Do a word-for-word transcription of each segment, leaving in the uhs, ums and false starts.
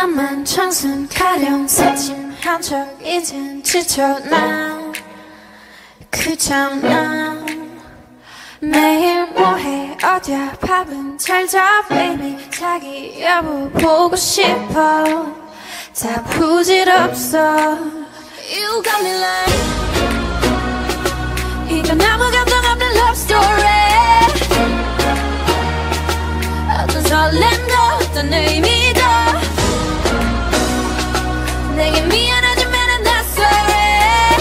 나만 청순 가령 새침한 척 이젠 지쳐 난 그저 난 매일 뭐해 어디야 밥은 잘자 baby 자기 여보 보고 싶어 다 부질없어 You got me like 이건 아무 감정 없는 love story 어떤 설렘도 어떤 의미도 내게 미안하지만 I'm not sorry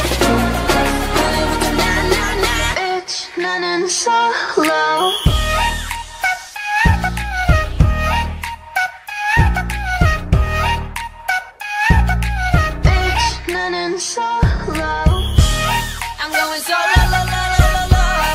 Bitch 나는 solo Bitch 나는 solo I'm going solo la la la la la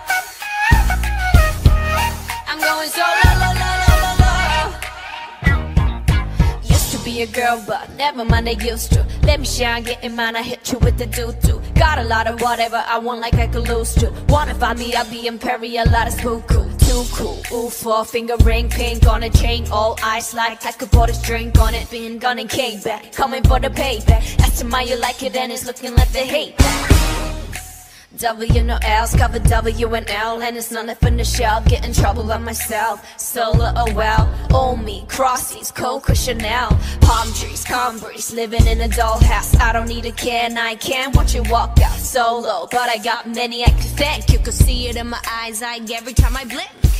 I'm going solo la la la la la Used to be a girl but never mind I used to Let me shine get in mind I hit you with the doo-doo Got a lot of whatever I want like I could lose to Wanna find me I'll be imperial lot of spook cool Too cool ooh four finger ring pink on a chain all ice like I could pour this drink on it Been gone and came back coming for the payback Ask him how you like it and it's looking like the hate back W no L's, cover W and L And it's none left in the shell, get in trouble by myself Solo, oh well, oh me, crossies, Coco Chanel Palm trees, calm breeze, living in a dollhouse I don't need a can, I can watch you walk out solo But I got many I could thank, you could see it in my eyes like every time I blink